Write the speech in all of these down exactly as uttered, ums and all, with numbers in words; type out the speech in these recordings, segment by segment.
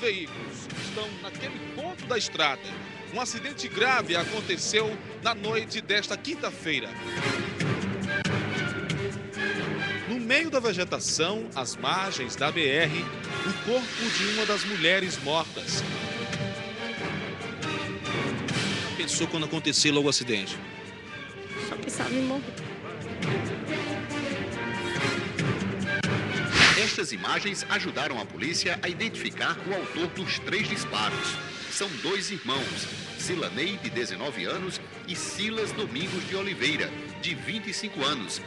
veículos estão naquele ponto da estrada. Um acidente grave aconteceu na noite desta quinta-feira. No meio da vegetação, às margens da B R, o corpo de uma das mulheres mortas. Pensou quando aconteceu logo o acidente? Só pensava em morrer. Estas imagens ajudaram a polícia a identificar o autor dos três disparos. São dois irmãos, Silanei, de dezenove anos, e Silas Domingos de Oliveira, de vinte e cinco anos.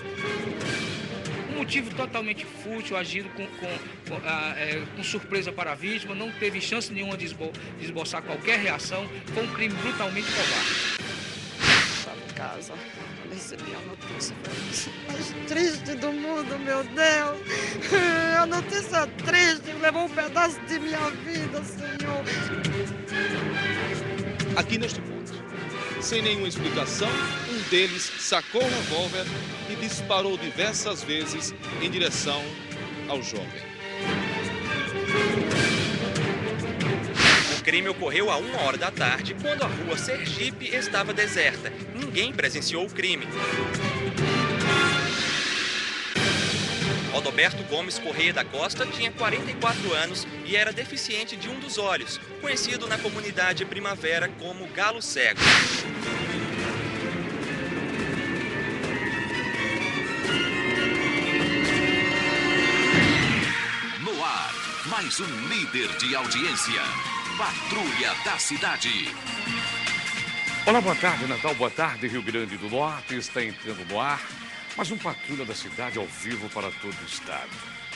Um motivo totalmente fútil, agido com, com, com, ah, é, com surpresa para a vítima, não teve chance nenhuma de, esbo, de esboçar qualquer reação, foi um crime brutalmente covarde. Estava em casa, eu recebi a notícia mais triste do mundo, meu Deus. A notícia triste levou um pedaço de minha vida, Senhor. Aqui neste ponto, sem nenhuma explicação, um deles sacou o revólver e disparou diversas vezes em direção ao jovem. O crime ocorreu a uma hora da tarde, quando a rua Sergipe estava deserta. Ninguém presenciou o crime. Odoberto Gomes Correia da Costa tinha quarenta e quatro anos e era deficiente de um dos olhos, conhecido na comunidade Primavera como galo cego. No ar, mais um líder de audiência. Patrulha da Cidade. Olá, boa tarde, Natal, boa tarde, Rio Grande do Norte. Está entrando no ar mais um Patrulha da Cidade ao vivo para todo o estado.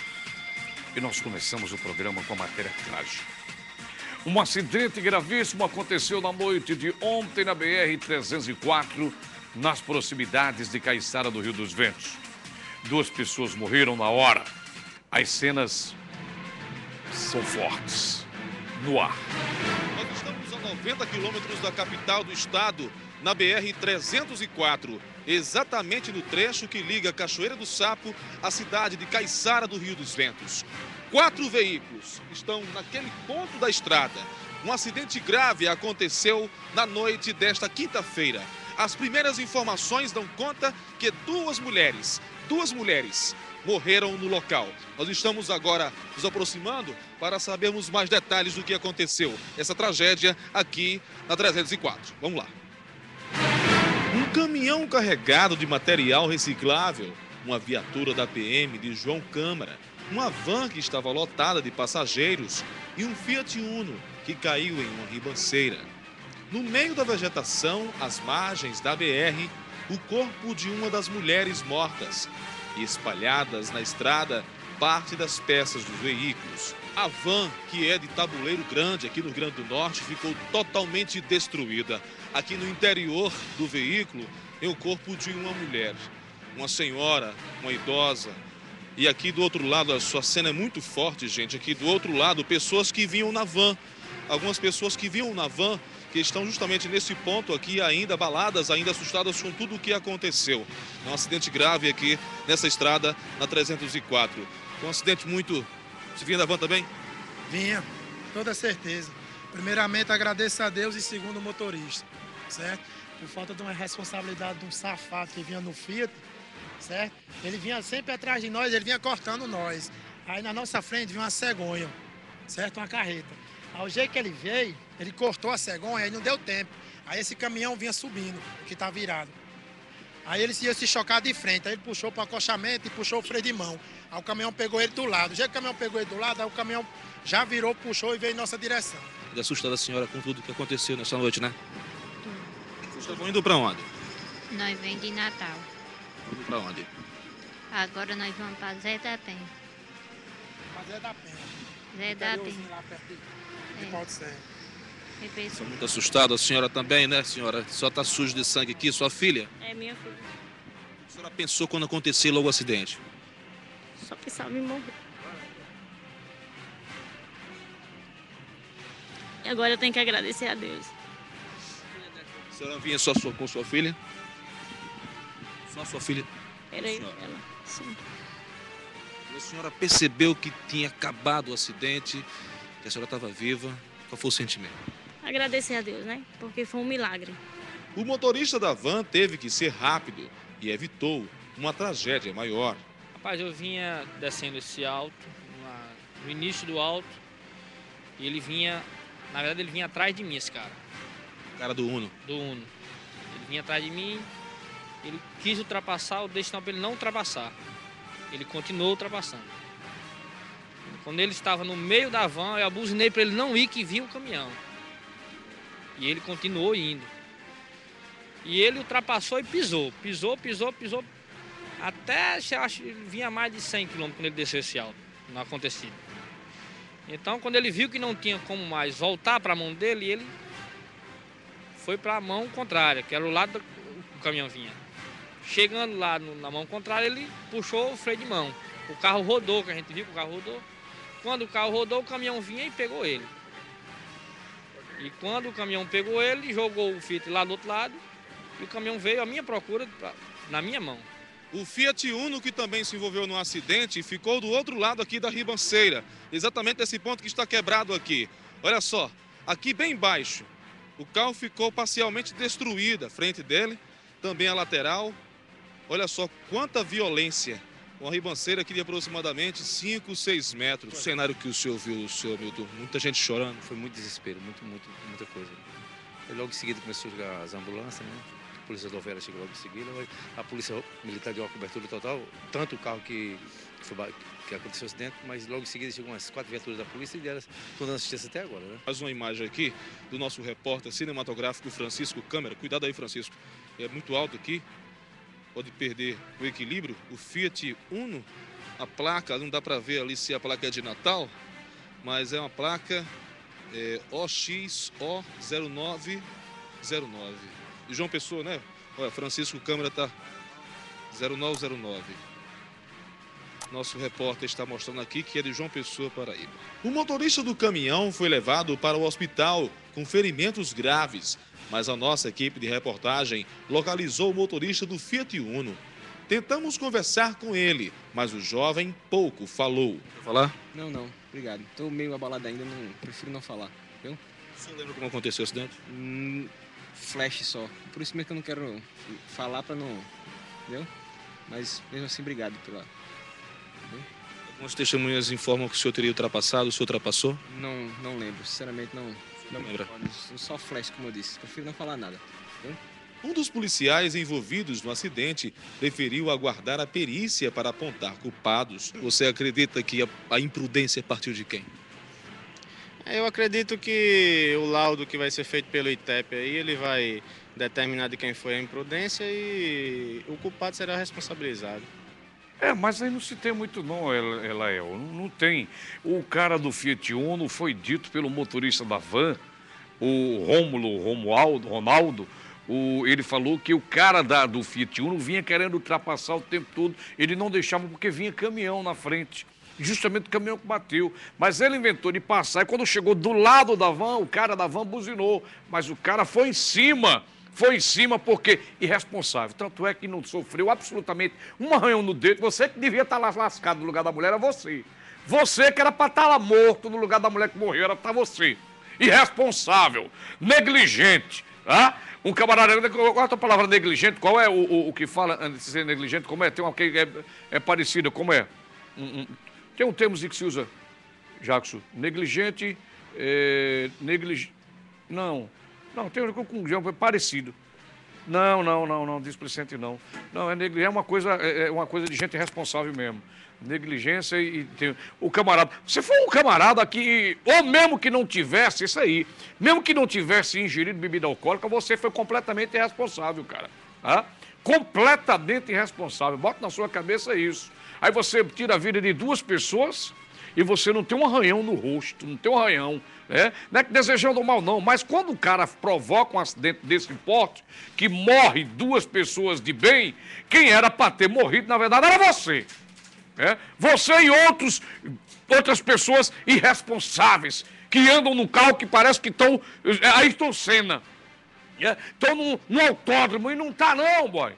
E nós começamos o programa com a matéria trágica. Um acidente gravíssimo aconteceu na noite de ontem na B R trezentos e quatro, nas proximidades de Caiçara do Rio dos Ventos. Duas pessoas morreram na hora. As cenas são fortes. No ar. Nós estamos a noventa quilômetros da capital do estado, na B R trezentos e quatro, exatamente no trecho que liga Cachoeira do Sapo à cidade de Caiçara do Rio dos Ventos. Quatro veículos estão naquele ponto da estrada. Um acidente grave aconteceu na noite desta quinta-feira. As primeiras informações dão conta que duas mulheres, duas mulheres morreram no local. Nós estamos agora nos aproximando para sabermos mais detalhes do que aconteceu. Essa tragédia aqui na trezentos e quatro. Vamos lá. Um caminhão carregado de material reciclável, uma viatura da P M de João Câmara, uma van que estava lotada de passageiros e um Fiat Uno que caiu em uma ribanceira. No meio da vegetação, às margens da B R, o corpo de uma das mulheres mortas e espalhadas na estrada parte das peças dos veículos. A van, que é de tabuleiro grande aqui no Rio Grande do Norte, ficou totalmente destruída. Aqui no interior do veículo tem o corpo de uma mulher, uma senhora, uma idosa. E aqui do outro lado, a sua cena é muito forte, gente. Aqui do outro lado, pessoas que vinham na van. Algumas pessoas que vinham na van, que estão justamente nesse ponto aqui ainda abaladas, ainda assustadas com tudo o que aconteceu. É um acidente grave aqui nessa estrada na trezentos e quatro. Foi um acidente muito... Você vinha da van também? Vinha, toda certeza. Primeiramente agradeço a Deus e segundo o motorista, certo? Por falta de uma responsabilidade de um safado que vinha no Fiat, certo? Ele vinha sempre atrás de nós, ele vinha cortando nós. Aí na nossa frente vinha uma cegonha, certo? Uma carreta. Ao jeito que ele veio, ele cortou a cegonha, aí não deu tempo. Aí esse caminhão vinha subindo, que tá virado. Aí ele ia se chocar de frente, aí ele puxou para o acostamento e puxou o freio de mão. Aí o caminhão pegou ele do lado. Do jeito que o caminhão pegou ele do lado, aí o caminhão já virou, puxou e veio em nossa direção. E assustada a senhora com tudo que aconteceu nessa noite, né? Vocês estavam indo para onde? Nós vem de Natal. Indo para onde? Agora nós vamos para Zé da Penha. Para Zé da Penha. Zé da Penha. Lá perto de, de É. Pode ser. Estou muito assustada, a senhora também, né, senhora? Só está sujo de sangue aqui, sua filha? É minha filha. A senhora pensou quando aconteceu logo o acidente? Só pensava em morrer. E agora eu tenho que agradecer a Deus. A senhora vinha só sua, com sua filha? Só sua filha? Era eu, Senhora. ela. Sim. A senhora percebeu que tinha acabado o acidente, que que a senhora estava viva. Qual foi o sentimento? Agradecer a Deus, né? Porque foi um milagre. O motorista da van teve que ser rápido e evitou uma tragédia maior. Rapaz, eu vinha descendo esse alto, no início do alto, e ele vinha, na verdade ele vinha atrás de mim, esse cara. O cara do Uno? Do Uno. Ele vinha atrás de mim, ele quis ultrapassar, eu dei sinal para ele não ultrapassar. Ele continuou ultrapassando. Quando ele estava no meio da van, eu abusinei para ele não ir, que vinha o caminhão. E ele continuou indo. E ele ultrapassou e pisou. Pisou, pisou, pisou. Até, eu acho, ele vinha mais de cem quilômetros quando ele desceu esse alto. Não acontecido. Então, quando ele viu que não tinha como mais voltar para a mão dele, ele foi para a mão contrária, que era o lado do caminhão vinha. Chegando lá no, na mão contrária, ele puxou o freio de mão. O carro rodou, que a gente viu que o carro rodou. Quando o carro rodou, o caminhão vinha e pegou ele. E quando o caminhão pegou ele, jogou o Fiat lá do outro lado, e o caminhão veio à minha procura, pra, na minha mão. O Fiat Uno, que também se envolveu num acidente, ficou do outro lado aqui da ribanceira, exatamente nesse ponto que está quebrado aqui. Olha só, aqui bem embaixo, o carro ficou parcialmente destruído, a frente dele, também a lateral. Olha só quanta violência. Uma ribanceira aqui de aproximadamente cinco, seis metros. O cenário que o senhor viu, senhor Milton, muita gente chorando. Foi muito desespero, muito, muito, muita coisa. E logo em seguida começou a chegar as ambulâncias, né? A polícia rodoviária chegou logo em seguida. A polícia militar deu uma cobertura total, tanto o carro que, que, foi, que aconteceu o acidente, mas logo em seguida chegou umas quatro viaturas da polícia e elas estão dando assistência até agora, né? Mais uma imagem aqui do nosso repórter cinematográfico Francisco Câmara. Cuidado aí, Francisco. É muito alto aqui. Pode perder o equilíbrio. O Fiat Uno, a placa, não dá para ver ali se a placa é de Natal, mas é uma placa é, O X O zero nove zero nove. De João Pessoa, né? Olha, Francisco Câmara tá zero nove zero nove. Nosso repórter está mostrando aqui que é de João Pessoa, Paraíba. O motorista do caminhão foi levado para o hospital com ferimentos graves, mas a nossa equipe de reportagem localizou o motorista do Fiat Uno. Tentamos conversar com ele, mas o jovem pouco falou. Quer falar? Não, não, obrigado. Estou meio abalado ainda, não, prefiro não falar, viu? Você lembra como aconteceu o acidente? Hum, flash só. Por isso mesmo que eu não quero falar para não... Entendeu? Mas mesmo assim, obrigado pela... Viu? Algumas testemunhas informam que o senhor teria ultrapassado, o senhor ultrapassou? Não, não lembro, sinceramente não... Não lembra? Só flash, como eu disse. Prefiro não falar nada. Viu? Um dos policiais envolvidos no acidente preferiu aguardar a perícia para apontar culpados. Você acredita que a, a imprudência partiu de quem? Eu acredito que o laudo que vai ser feito pelo I T E P aí, ele vai determinar de quem foi a imprudência e o culpado será responsabilizado. É, mas aí não se tem muito não, Elael, não, não tem. O cara do Fiat Uno foi dito pelo motorista da van, o Rômulo, Romualdo, Ronaldo, o, ele falou que o cara da, do Fiat Uno vinha querendo ultrapassar o tempo todo, ele não deixava porque vinha caminhão na frente. Justamente o caminhão que bateu, mas ele inventou de passar e quando chegou do lado da van, o cara da van buzinou, mas o cara foi em cima. Foi em cima porque irresponsável. Tanto é que não sofreu absolutamente um arranhão no dedo. Você que devia estar lá lascado no lugar da mulher era você. Você que era para estar lá morto no lugar da mulher que morreu era para você. Irresponsável, negligente. Tá? Um camarada... Qual é a tua palavra negligente? Qual é o, o, o que fala antes de ser negligente? Como é? Tem uma que é, é parecida. Como é? Um, um, tem um termo que se usa, Jackson. Negligente... É, neglig... Não... Não, tem um com parecido. Não, não, não, não, displicente não. Não, é, é, uma coisa, é uma coisa de gente responsável mesmo. Negligência e... Tem, o camarada... Se for um camarada que... Ou mesmo que não tivesse, isso aí. Mesmo que não tivesse ingerido bebida alcoólica, você foi completamente irresponsável, cara. Tá? Completamente irresponsável. Bota na sua cabeça isso. Aí você tira a vida de duas pessoas e você não tem um arranhão no rosto, não tem um arranhão. É? Não é que desejando mal não, mas quando o cara provoca um acidente desse porte, que morre duas pessoas de bem, quem era para ter morrido, na verdade, era você. É? Você e outros, outras pessoas irresponsáveis, que andam no carro que parece que estão... Aí estão cena. Estão é? no, no autódromo e não está não, boy.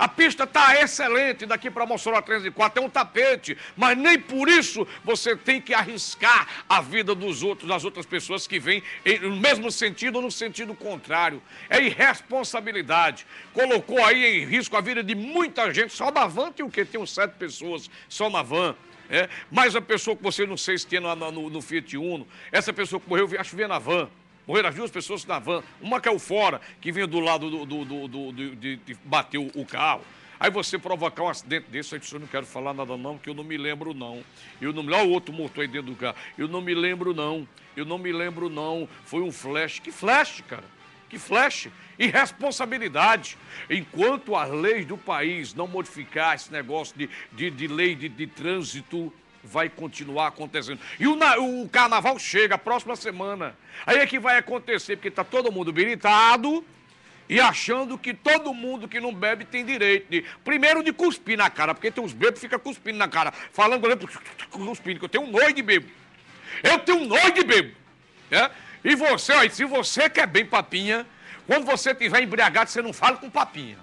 A pista está excelente daqui para Mossoró trezentos e quatro, é um tapete, mas nem por isso você tem que arriscar a vida dos outros, das outras pessoas que vêm no mesmo sentido ou no sentido contrário. É irresponsabilidade. Colocou aí em risco a vida de muita gente. Só na van tem o quê? Tem uns sete pessoas só na van. É? Mais a pessoa que você não sei se tem no, no, no Fiat Uno. Essa pessoa que morreu, acho que veio na van. Morreram as duas pessoas na van. Uma caiu fora, que vinha do lado do, do, do, do, do, de, de bater o, o carro. Aí você provocar um acidente desse, aí eu não quero falar nada não, porque eu não me lembro não. Eu não, olha o outro morto aí dentro do carro. Eu não me lembro não. Eu não me lembro não. Foi um flash. Que flash, cara? Que flash? Irresponsabilidade. Enquanto as leis do país não modificar esse negócio de, de, de lei de, de trânsito, vai continuar acontecendo. E o, o carnaval chega a próxima semana. Aí é que vai acontecer, porque está todo mundo bilitado e achando que todo mundo que não bebe tem direito de, primeiro, de cuspir na cara, porque tem uns bebos que ficam cuspindo na cara, falando, cuspindo, que eu tenho um nojo de bebo. Eu tenho um nojo de bebo. É? E você, ó, se você quer bem papinha, quando você estiver embriagado, você não fala com papinha.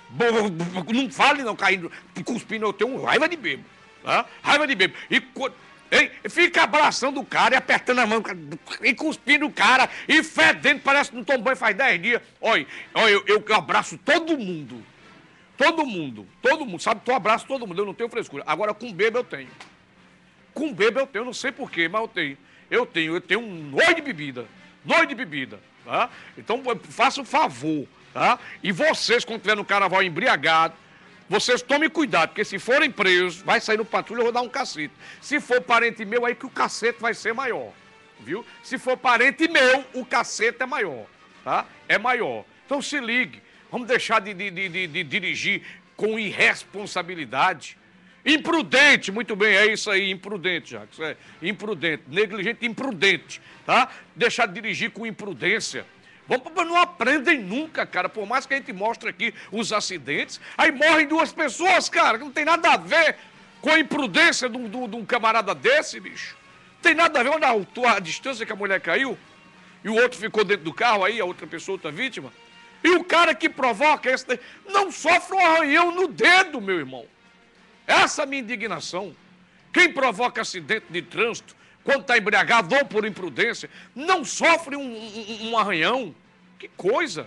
Não fale não, caindo, cuspindo, eu tenho raiva de bebo. Tá? Raiva de bebo. E, hein, fica abraçando o cara e apertando a mão, e cuspindo o cara, e fedendo, parece que não toma banho faz dez dias. Olha, olha eu, eu abraço todo mundo. Todo mundo, todo mundo, sabe? Eu abraço todo mundo, eu não tenho frescura. Agora, com bebo eu tenho. Com bebo eu tenho, não sei porquê, mas eu tenho. Eu tenho, eu tenho um nojo de bebida. Nojo de bebida, tá? Então, faça um favor, tá? E vocês, quando estiver no carnaval embriagado, vocês tomem cuidado, porque se forem presos, vai sair no patrulha, eu vou dar um cacete. Se for parente meu, aí que o cacete vai ser maior, viu? Se for parente meu, o cacete é maior, tá? É maior. Então se ligue, vamos deixar de, de, de, de, de dirigir com irresponsabilidade. Imprudente, muito bem, é isso aí, imprudente, Jacques, é imprudente, negligente, imprudente, tá? Deixar de dirigir com imprudência. Não aprendem nunca, cara, por mais que a gente mostre aqui os acidentes, aí morrem duas pessoas, cara, que não tem nada a ver com a imprudência de um, de um camarada desse, bicho. Não tem nada a ver, olha a altura, a distância que a mulher caiu, e o outro ficou dentro do carro aí, a outra pessoa, outra vítima, e o cara que provoca esse daí, não sofre um arranhão no dedo, meu irmão. Essa é a minha indignação. Quem provoca acidente de trânsito, quando está embriagado ou por imprudência, não sofre um, um, um arranhão. Que coisa!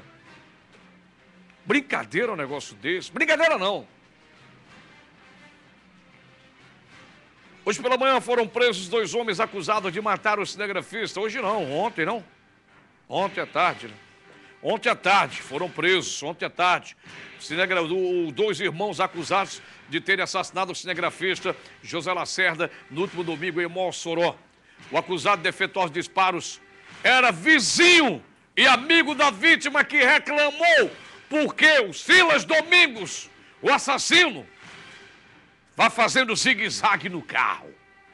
Brincadeira um negócio desse. Brincadeira não. Hoje pela manhã foram presos dois homens acusados de matar o cinegrafista. Hoje não, ontem não. Ontem à tarde, né? Ontem à tarde foram presos, ontem à tarde. Cinegra... O, dois irmãos acusados de terem assassinado o cinegrafista José Lacerda no último domingo em Mossoró. O acusado de efetuar os disparos era vizinho e amigo da vítima que reclamou porque o Silas Domingos, o assassino, vai fazendo zigue-zague no carro,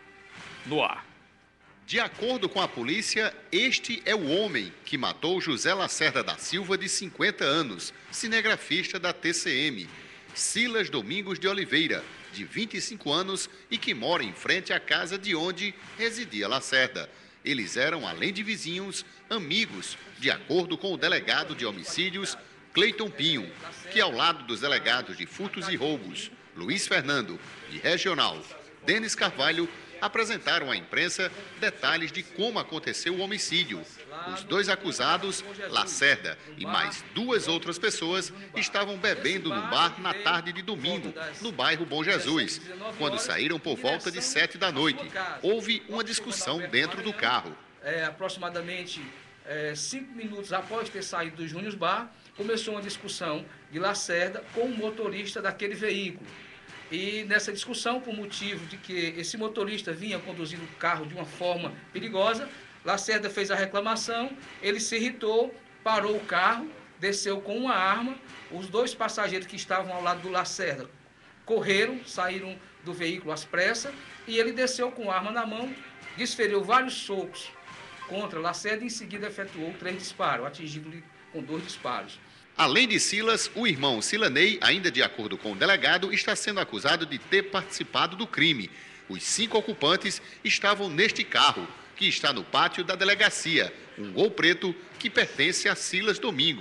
no ar. De acordo com a polícia, este é o homem que matou José Lacerda da Silva, de cinquenta anos, cinegrafista da T C M, Silas Domingos de Oliveira, de vinte e cinco anos e que mora em frente à casa de onde residia Lacerda. Eles eram, além de vizinhos, amigos, de acordo com o delegado de homicídios, Cleiton Pinho, que ao lado dos delegados de furtos e roubos, Luiz Fernando, e regional, Denis Carvalho, apresentaram à imprensa detalhes de como aconteceu o homicídio. Os dois acusados, Lacerda e mais duas outras pessoas, estavam bebendo num bar na tarde de domingo, no bairro Bom Jesus. Quando saíram por volta de sete da noite, houve uma discussão dentro do carro. É, aproximadamente é, cinco minutos após ter saído do Júnior Bar, começou uma discussão de Lacerda com o motorista daquele veículo. E nessa discussão, por motivo de que esse motorista vinha conduzindo o carro de uma forma perigosa, Lacerda fez a reclamação, ele se irritou, parou o carro, desceu com uma arma, os dois passageiros que estavam ao lado do Lacerda correram, saíram do veículo às pressas, e ele desceu com a arma na mão, desferiu vários socos contra Lacerda e em seguida efetuou três disparos, atingindo-lhe com dois disparos. Além de Silas, o irmão Silanei, ainda de acordo com o delegado, está sendo acusado de ter participado do crime. Os cinco ocupantes estavam neste carro, que está no pátio da delegacia, um Gol preto que pertence a Silas Domingos.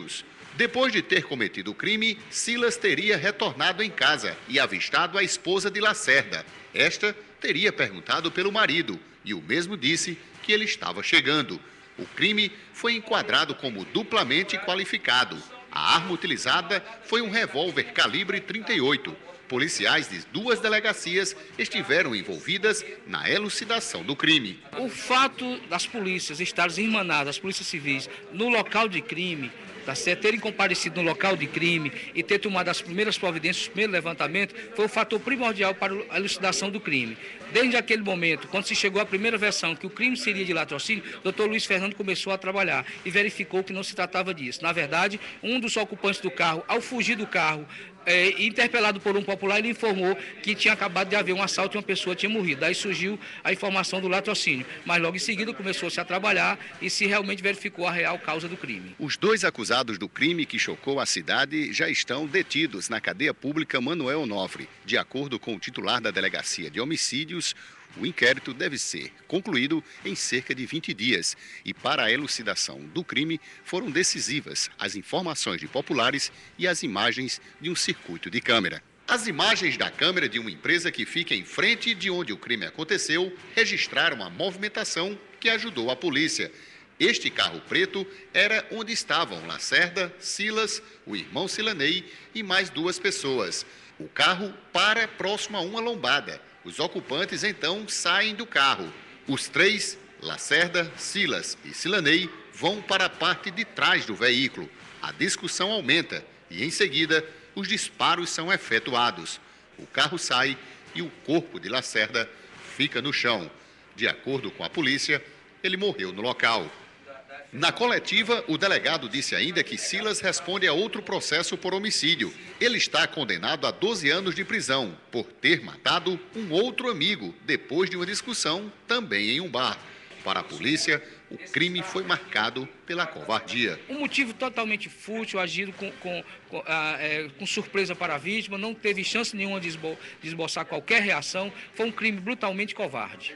Depois de ter cometido o crime, Silas teria retornado em casa e avistado a esposa de Lacerda. Esta teria perguntado pelo marido e o mesmo disse que ele estava chegando. O crime foi enquadrado como duplamente qualificado. A arma utilizada foi um revólver calibre trinta e oito. Policiais de duas delegacias estiveram envolvidas na elucidação do crime. O fato das polícias estarem irmanadas, as polícias civis, no local de crime, tá certo? Terem comparecido no local de crime e ter tomado as primeiras providências, o primeiro levantamento, foi o fator primordial para a elucidação do crime. Desde aquele momento, quando se chegou à primeira versão que o crime seria de latrocínio, o doutor Luiz Fernando começou a trabalhar e verificou que não se tratava disso. Na verdade, um dos ocupantes do carro, ao fugir do carro, é, interpelado por um popular, ele informou que tinha acabado de haver um assalto e uma pessoa tinha morrido. Daí surgiu a informação do latrocínio. Mas logo em seguida começou-se a trabalhar e se realmente verificou a real causa do crime. Os dois acusados do crime que chocou a cidade já estão detidos na cadeia pública Manuel Onofre. De acordo com o titular da Delegacia de Homicídios, o inquérito deve ser concluído em cerca de vinte dias e para a elucidação do crime foram decisivas as informações de populares e as imagens de um circuito de câmera. As imagens da câmera de uma empresa que fica em frente de onde o crime aconteceu registraram a movimentação que ajudou a polícia. Este carro preto era onde estavam Lacerda, Silas, o irmão Silanei e mais duas pessoas. O carro para próximo a uma lombada. Os ocupantes então saem do carro. Os três, Lacerda, Silas e Silanei, vão para a parte de trás do veículo. A discussão aumenta e, em seguida, os disparos são efetuados. O carro sai e o corpo de Lacerda fica no chão. De acordo com a polícia, ele morreu no local. Na coletiva, o delegado disse ainda que Silas responde a outro processo por homicídio. Ele está condenado a doze anos de prisão por ter matado um outro amigo depois de uma discussão também em um bar. Para a polícia, o crime foi marcado pela covardia. Um motivo totalmente fútil, agido com, com, com, ah, é, com surpresa para a vítima, não teve chance nenhuma de, esbo, de esboçar qualquer reação, foi um crime brutalmente covarde.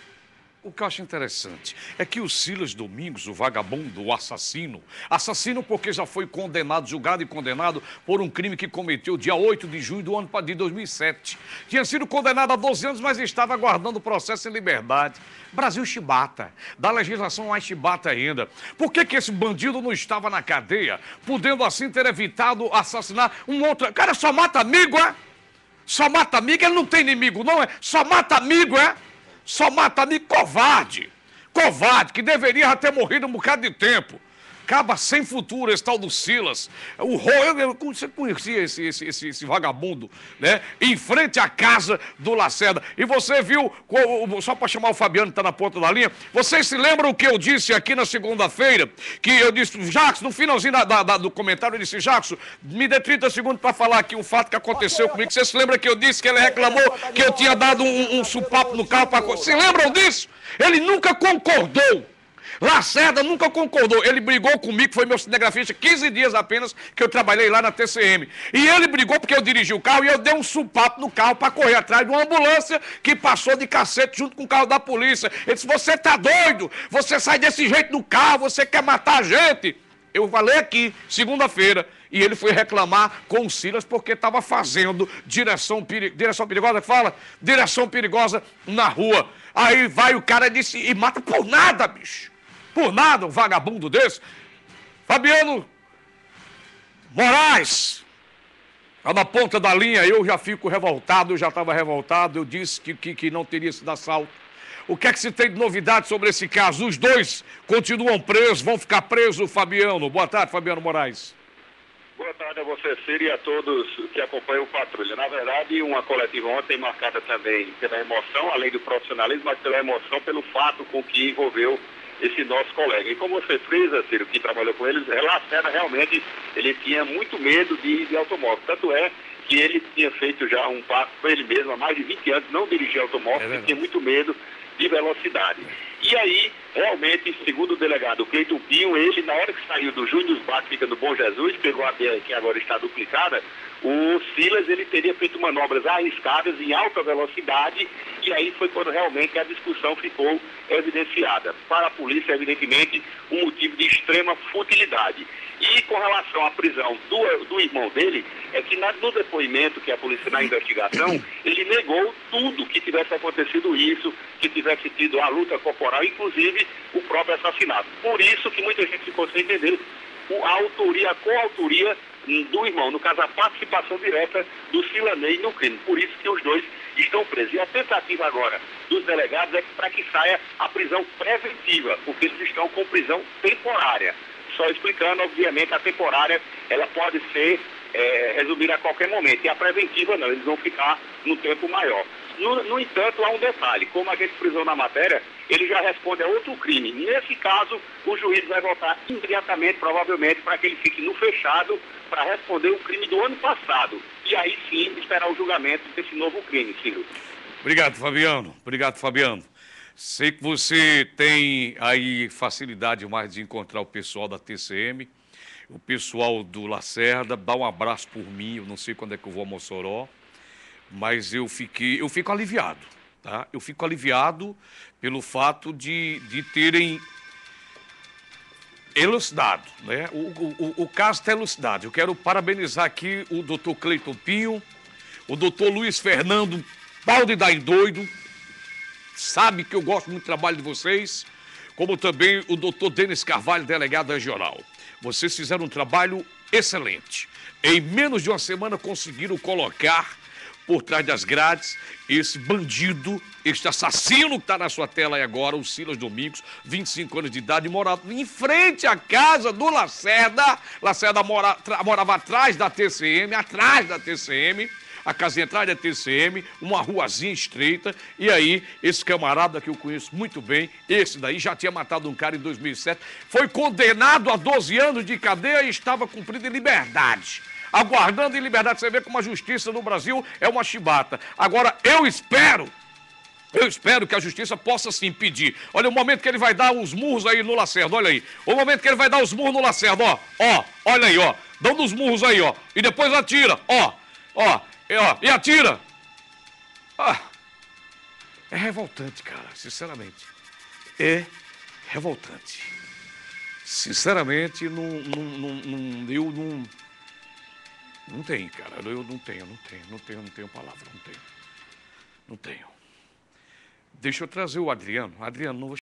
O que eu acho interessante é que o Silas Domingos, o vagabundo, o assassino, assassino porque já foi condenado, julgado e condenado por um crime que cometeu dia oito de junho do ano de dois mil e sete. Tinha sido condenado a doze anos, mas estava aguardando o processo em liberdade. Brasil chibata, da legislação mais chibata ainda. Por que que esse bandido não estava na cadeia, podendo assim ter evitado assassinar um outro... Cara, só mata amigo, é? Só mata amigo, ele não tem inimigo, não é? Só mata amigo, é? Só mata amigo covarde, covarde, que deveria já ter morrido um bocado de tempo. Acaba sem futuro esse tal do Silas. O Roy, você conhecia esse, esse, esse, esse vagabundo, né? Em frente à casa do Lacerda. E você viu, só para chamar o Fabiano que está na ponta da linha, vocês se lembram o que eu disse aqui na segunda-feira? Que eu disse, Jackson, no finalzinho da, da, do comentário, eu disse, Jackson, me dê trinta segundos para falar aqui um fato que aconteceu comigo. Você se lembra que eu disse que ele reclamou que eu tinha dado um, um supapo no carro para... Se lembram disso? Ele nunca concordou. Lacerda nunca concordou. Ele brigou comigo, foi meu cinegrafista, quinze dias apenas que eu trabalhei lá na T C M. E ele brigou porque eu dirigi o carro e eu dei um supapo no carro para correr atrás de uma ambulância que passou de cacete junto com o carro da polícia. Ele disse, você tá doido? Você sai desse jeito do carro, você quer matar a gente? Eu falei aqui, segunda-feira, e ele foi reclamar com o Silas porque estava fazendo direção, peri... direção perigosa, que fala? Direção perigosa na rua. Aí vai o cara e disse, e mata por nada, bicho. Por nada, um vagabundo desse. Fabiano Moraes, está na ponta da linha, eu já fico revoltado, eu já estava revoltado, eu disse que, que, que não teria sido assalto. O que é que se tem de novidade sobre esse caso? Os dois continuam presos, vão ficar presos, Fabiano. Boa tarde, Fabiano Moraes. Boa tarde a você, Ciro, e a todos que acompanham o Patrulha. Na verdade, uma coletiva ontem marcada também pela emoção, além do profissionalismo, mas pela emoção, pelo fato com que envolveu esse nosso colega. E como você frisa, Ciro, que trabalhou com eles, Lacerda realmente ele tinha muito medo de, de automóvel. Tanto é que ele tinha feito já um pacto com ele mesmo há mais de vinte anos, não dirigia automóvel, é porque tinha muito medo de velocidade. E aí, Realmente, segundo o delegado Cleiton Pinho, ele, na hora que saiu do Júnior dos Baques, fica no Bom Jesus, pegou a B R que agora está duplicada, o Silas ele teria feito manobras arriscadas em alta velocidade, e aí foi quando realmente a discussão ficou evidenciada. Para a polícia, evidentemente, um motivo de extrema futilidade. E com relação à prisão do, do irmão dele, é que na, no depoimento que a polícia, na investigação, ele negou tudo que tivesse acontecido isso, que tivesse tido a luta corporal, inclusive o próprio assassinato. Por isso que muita gente ficou sem entender a autoria, a coautoria do irmão, no caso a participação direta do Silanei no crime. Por isso que os dois estão presos. E a tentativa agora dos delegados é para que saia a prisão preventiva, porque eles estão com prisão temporária. Só explicando, obviamente, a temporária ela pode ser é, resumida a qualquer momento. E a preventiva não, eles vão ficar no tempo maior. No, no entanto, há um detalhe, como a gente frisou na matéria, ele já responde a outro crime. Nesse caso, o juiz vai votar imediatamente, provavelmente, para que ele fique no fechado para responder o crime do ano passado. E aí sim esperar o julgamento desse novo crime, Ciro. Obrigado, Fabiano. Obrigado, Fabiano. Sei que você tem aí facilidade mais de encontrar o pessoal da T C M, o pessoal do Lacerda. Dá um abraço por mim, eu não sei quando é que eu vou a Mossoró, mas eu fiquei, eu fico aliviado, tá? Eu fico aliviado pelo fato de, de terem elucidado, né? O, o, o caso está elucidado. Eu quero parabenizar aqui o doutor Cleiton Pinho, o doutor Luiz Fernando, pau de dar em doido, sabe que eu gosto muito do trabalho de vocês, como também o doutor Denis Carvalho, delegado regional. Vocês fizeram um trabalho excelente. Em menos de uma semana conseguiram colocar por trás das grades esse bandido, este assassino que está na sua tela aí agora, o Silas Domingos, vinte e cinco anos de idade, morava em frente à casa do Lacerda. Lacerda mora, tra, morava atrás da T C M, atrás da T C M, a casinha atrás da T C M, uma ruazinha estreita, e aí esse camarada que eu conheço muito bem, esse daí já tinha matado um cara em dois mil e sete, foi condenado a doze anos de cadeia e estava cumprido em liberdade. Aguardando em liberdade. Você vê como a justiça no Brasil é uma chibata. Agora, eu espero, eu espero que a justiça possa se impedir. Olha o momento que ele vai dar os murros aí no Lacerda, olha aí. O momento que ele vai dar os murros no Lacerda, ó, ó, olha aí, ó. Dando os murros aí, ó. E depois atira, ó, ó, e, ó, e atira. Ah, é revoltante, cara, sinceramente. É revoltante. Sinceramente, não, não, não, não, eu não... Não tem, cara. Eu não tenho, não tenho, não tenho, não tenho palavra, não tenho. Não tenho. Deixa eu trazer o Adriano. Adriano, não vou